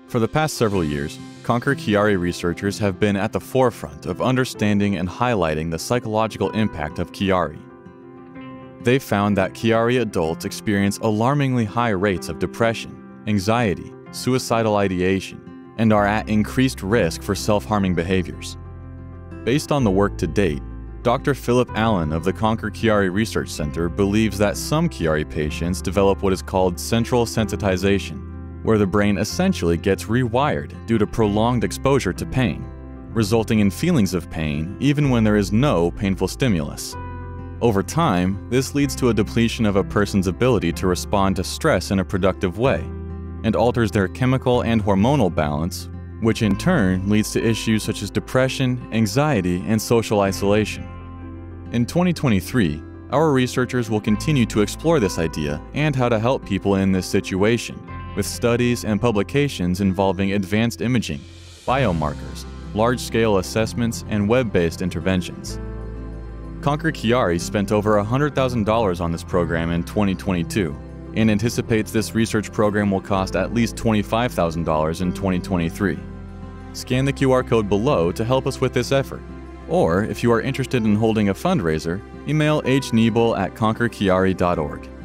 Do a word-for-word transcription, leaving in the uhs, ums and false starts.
For the past several years, Conquer Chiari researchers have been at the forefront of understanding and highlighting the psychological impact of Chiari. They found that Chiari adults experience alarmingly high rates of depression, anxiety, suicidal ideation, and are at increased risk for self-harming behaviors. Based on the work to date, Doctor Philip Allen of the Conquer Chiari Research Center believes that some Chiari patients develop what is called central sensitization, where the brain essentially gets rewired due to prolonged exposure to pain, resulting in feelings of pain even when there is no painful stimulus. Over time, this leads to a depletion of a person's ability to respond to stress in a productive way, and alters their chemical and hormonal balance, which in turn leads to issues such as depression, anxiety, and social isolation. In twenty twenty-three, our researchers will continue to explore this idea and how to help people in this situation, with studies and publications involving advanced imaging, biomarkers, large-scale assessments, and web-based interventions. Conquer Chiari spent over one hundred thousand dollars on this program in twenty twenty-two, and anticipates this research program will cost at least twenty-five thousand dollars in twenty twenty-three. Scan the Q R code below to help us with this effort. Or, if you are interested in holding a fundraiser, email h niebel at conquer chiari dot org.